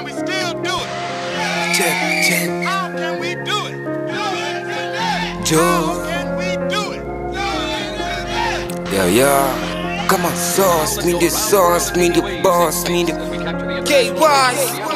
can we still do it? Check. How can we do it? Joe. How can we do it? Yeah. Come on, sauce, me the sauce, me the boss, me the KY.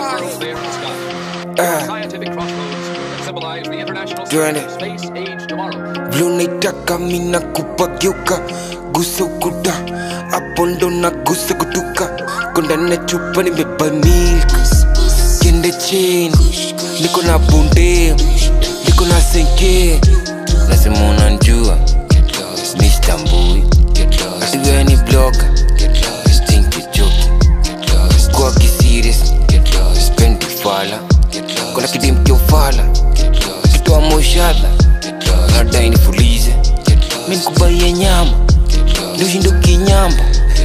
Doing it. Blue night taka mina kupageuka, gusa ukuta, hapo ndo nagusa kutuka. Konda na chupa nimebeba milk, kende chain, niko na bunde, niko na senke. Nasema unanjua, Mr. Mbui, ati wewe ni blogger, think you joking. Kwa kiserious, spendi fala, kuna kidim kio fala, kitoa moshadha, nadai nifulize. Mimi nikubaie nyama, ndio shindo kinyamba.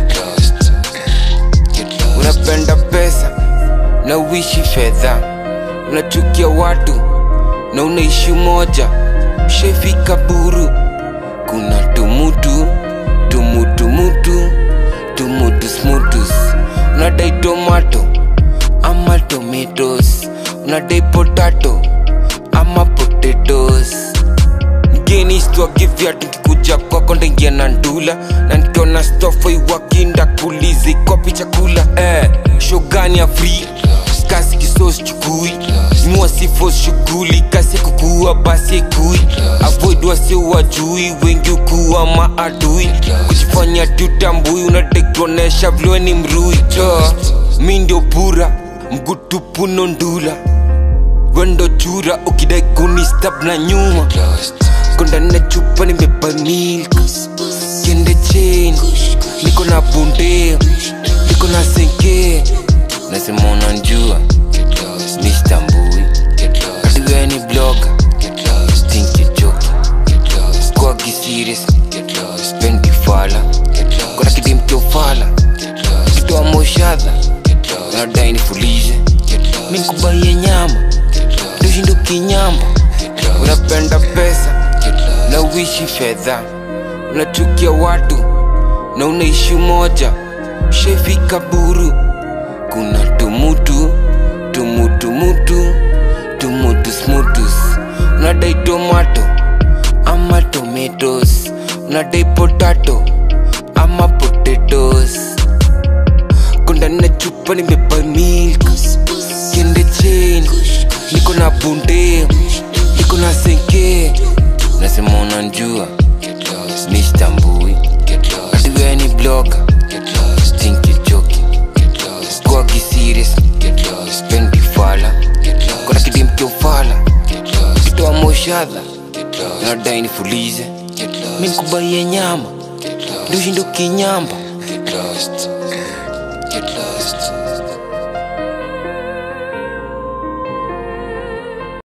Unapenda pesa, na uishi fedha. Unachukia watu, na unaishi moja. Shefika buru, kuna tumutu smutus. Unadai tomato, ama tomatoes. Unadai potato, ama potatoes. Mgeni sitwagivya tukikuja kwako ndengia na ndula. Na nikiona stofa iwakinda kulizi kopi chakula. Shogani ya free, kasi kisos chukui. Mua sifos shuguli, kasi kukua basi kui. Avoid wasi wajui, wengi ukuwa maadui. Kujifanya tutambui, unatekonesha vlewe ni mrui. Mi ndio pura, mgutupu nondula. Wendo chura, ukidai kunistab na nyuma. Konda na chupa nimebeba milk, kende chain, niko na bunde, niko na senke. Nasema unanjua, Mr. Mbui, ati wewe ni blogger, think you joking. Kwa kiserious, spendi fala, kuna kidim kio fala, kitoa moshadha, nadai nifulize. Mimi nikubaie nyama, ndio shindo kinyamba. Unapenda pesa, na uishi fedha. Unachukia watu, na unaishi moja. Shefika buru, kuna tumutu smutus. Unadai tomato, ama tomatoes. Unadai potato, ama potatoes. Konda na chupa nimebeba milk, kende chain, niko na bunde, niko na senke. Nasema unanjua, Mr. Mbui, ati wewe ni blogger, think you joking. Kwa kiserious, spendi fala, kuna kidim kio fala, kitoa moshadha, nadai nifulize. Mimi nikubaie nyama, ndio shindo kinyamba. Get lost.